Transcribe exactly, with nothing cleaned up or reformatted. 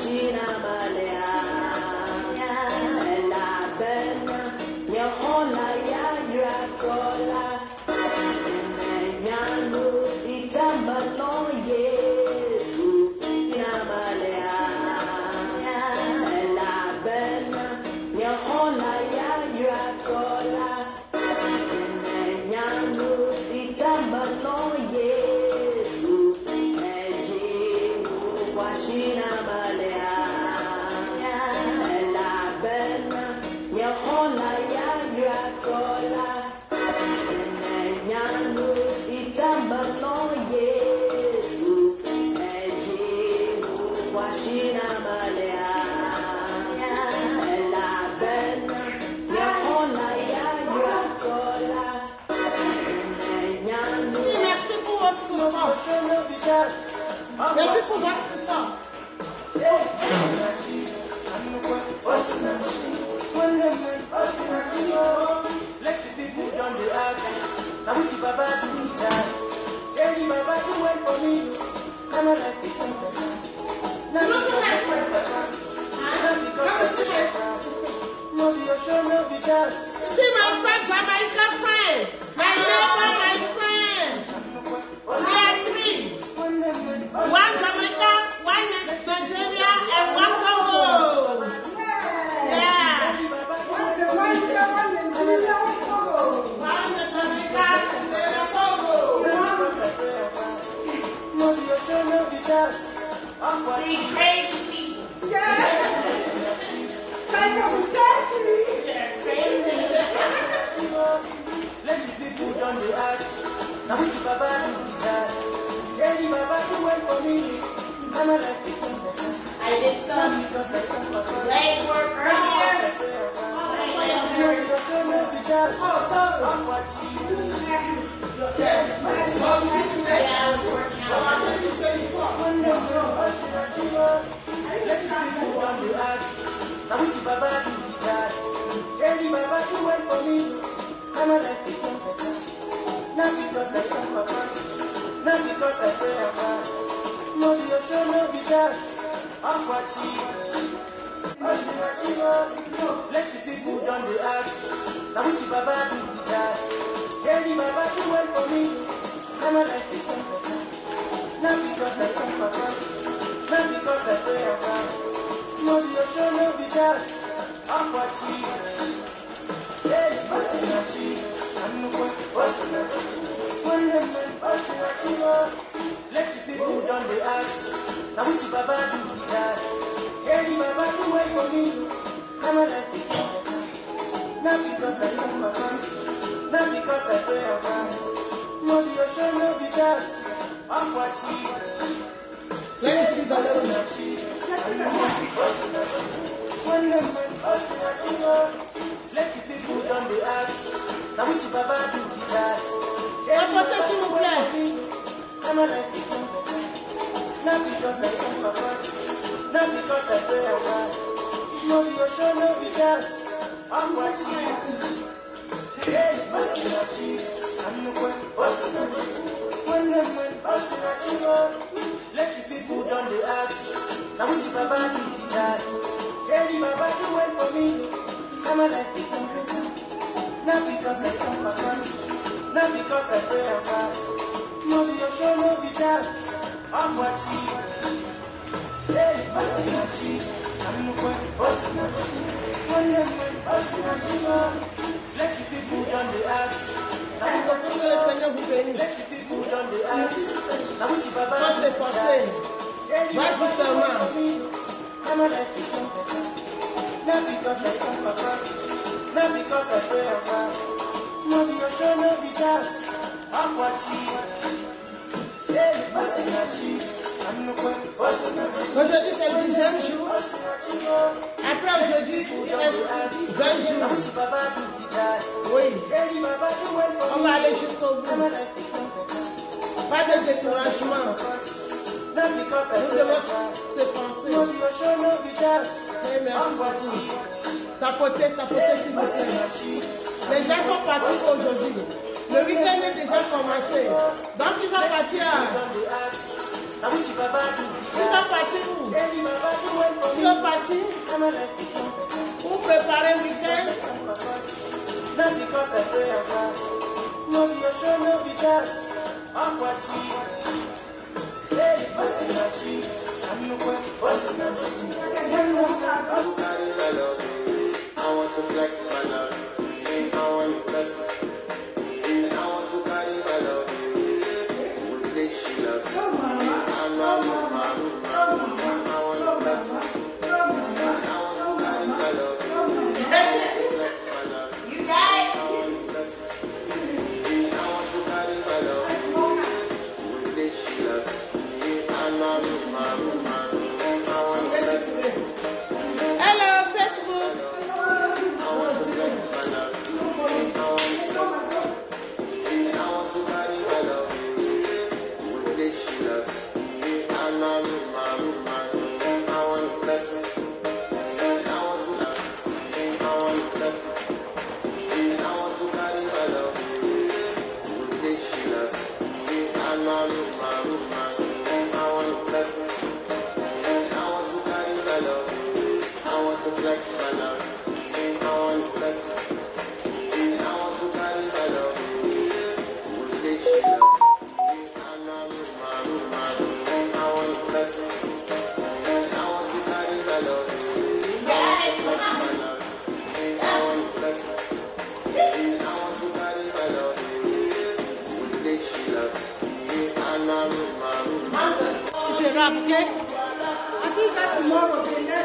Merci pour votre temps. Let's see people on the act. I wish you Baba to do that. Tell you Baba to wait for me. I'm not like this. Not because see my friend, Jamaica friend. My neighbor, my friend. We are three. One Jamaica, one Nigeria, and one Congo. Yeah. One Jamaica, one Nigeria, one Congo. One Jamaica, and Congo. Three crazy people. Yeah. Kind of sassy. Yeah, crazy. let the people done the act. Now we keep Baba do that. Any Baba do wait for me. I'm not like this. I did some leg work earlier. Oh, sorry. Yeah, I was working out. Let the people done the act. Now we keep Baba do that. Any Baba do wait for me. I'm not like this. Not because I suffer fast. Not because I pray a fast. No, you show no be just. I'm watching. Let the people done the act. Now we keep Baba do that. Any Baba do wait for me. I'm not like this. Not because I suffer fast. Not because I pray a fast. No, you show no be just. I'm watching. Hey, what's in the sheet? I'm no one. What's in the sheet? One of them, what's in the sheet? Let the people done the act. Now we keep Baba do that. Hey, Baba do wait for me. I'm not like this. Not because I suffer fast. Not because I pray a fast. No, you show no be just. I'm watching. Let me see the little One of them, what's in the sheet? Let the people done the act. Now we keep Baba do that. Apportez s'il vous plaît. I'm not like this. Not because I suffer fast. Not because I pray a fast. No, you show no be just. I'm watching. Hey, what's in the sheet? I'm no one. What's in the sheet? One of them, what's in the sheet? Let the people done the act. Now we keep Baba do that. Hey, Baba do wait for me. I'm not like this. Not because I suffer fast. Not because I pray a fast. No, you show no be just. I'm watching. Hey, what's in the sheet? I'm no one. What's in the sheet? One of them, what's in the sheet? Let the people done the act. Now we got to Le Seigneur vous bénisse. let the people done the act. Now we keep Baba Ça c'est facile. Vas-y seulement. I'm not like this. Not because I suffer fast. Not because I pray a fast. No, you show no be just. I'm watching. Hey, what's in the sheet? I'm no one. What's in the sheet? Aujourd'hui c'est le dixième jour. Après aujourd'hui, il reste vingt Now we jours. keep Baba do that. Oui. Hey, Baba do wait for On me. va aller jusqu'au I'm bout. not like this. Pas de découragement. Not because I Nous pray a devons fast. se No, penser. you show no be just. Et merci I'm beaucoup. watching. Tapoter, tapoter s'il vous What's in plaît. the sheet? Les gens sont partis aujourd'hui. Le week-end est déjà commencé. Donc ils vont partir. Done the act. Now we keep Baba do Ils that. sont partis où? Hey, Baba do wait for party? Who preparing weekend? Not because I pray and fast. No be your show, no be dance. I'm watching. Hey, what's in my sheet? I'm no one. What's in my sheet? I want to flex my love. I want to bless. And I want to carry my love. To a place she loves. I'm not my mom. I want to bless. And I want to carry my love. You got it. Hello, Facebook. Okay? I see you guys tomorrow.